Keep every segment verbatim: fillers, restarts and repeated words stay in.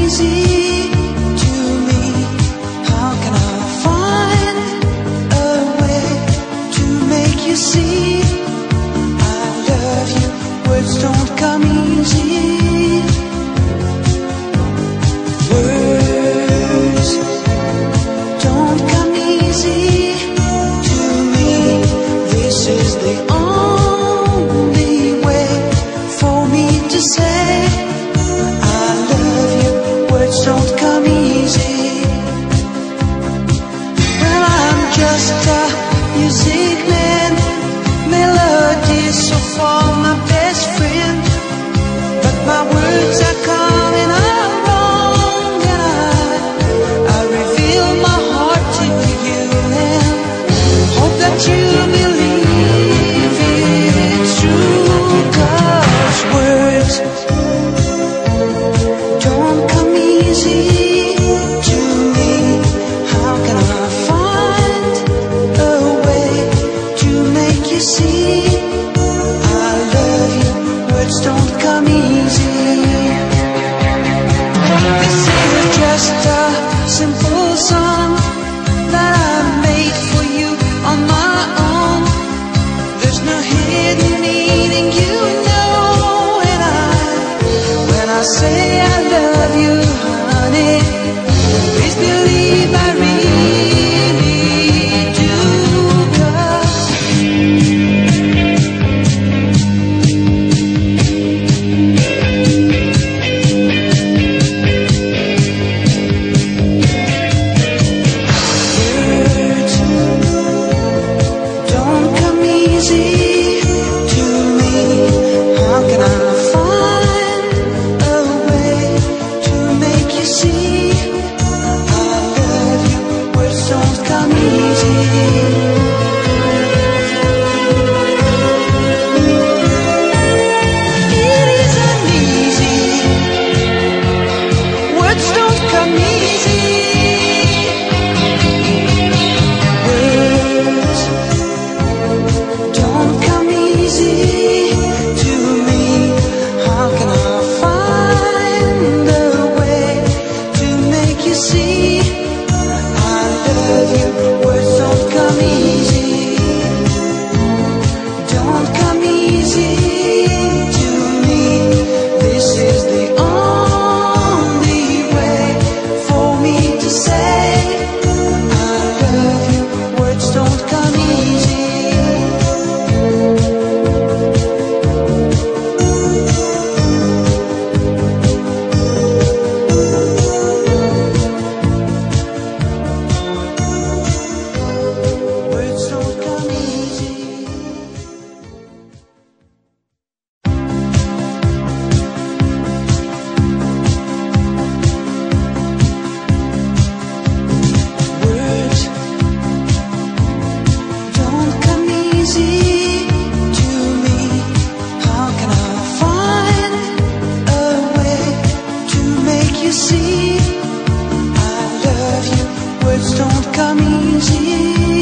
easy to me. How can I find a way to make you see I love you? Words don't come easy. Words don't come easy to me. This is the only way for me to say I love you. Words don't come easy. Well, I'm just a music man, melodies so far my best friend, but my words are coming out wrong, and I, I reveal my heart to you and hope that you believe it's true. 'Cause words don't come easy to me. How can I find a way to make you see I love you? Words don't come easy. This is just a simple song that I made for you on my own. There's no hidden meaning, you know, and I, when I say I love you, honey, please believe I really do. 'Cause words don't come easy to me. How can I find a way to make you see I love you? Words don't come easy. It isn't easy. Words don't come easy. Words don't come easy to me. How can I find a way to make you see I love you? Words don't come easy. Don't come easy to me. This is the only way for me to say I love you. Words don't come easy. Words don't come easy. Words don't come easy to me. How can I find a way to make you see I love you? Words don't come easy.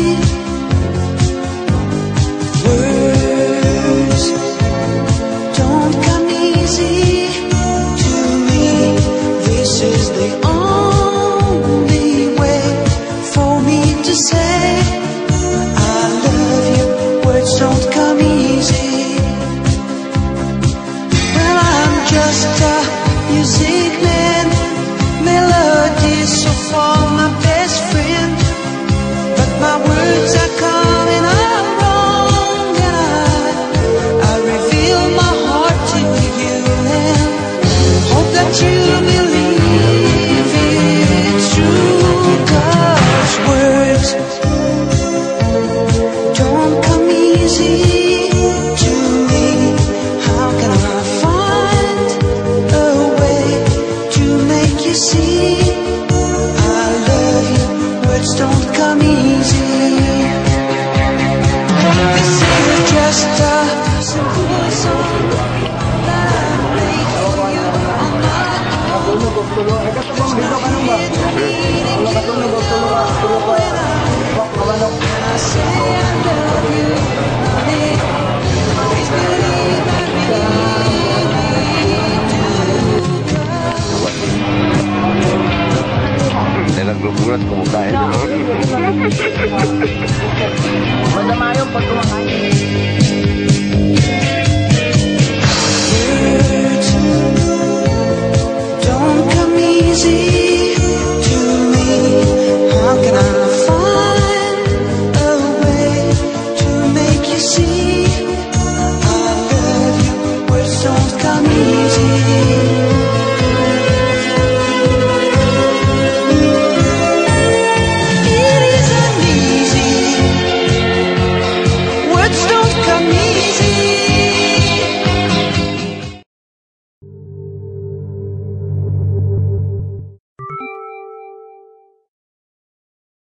Words don't come easy to me. This is the only way for me to say I love you. Words don't come easy. Well, I'm just a music man, melodies so far my best friend, but my words are coming out wrong, and I, I reveal my heart to you and hope that you believe it's true. 'Cause words don't come easy to me. How can I find a way to make you see I love you? Words don't come easy. nagbubulat kung kain. Madama yung pag kumakain. Words don't come easy.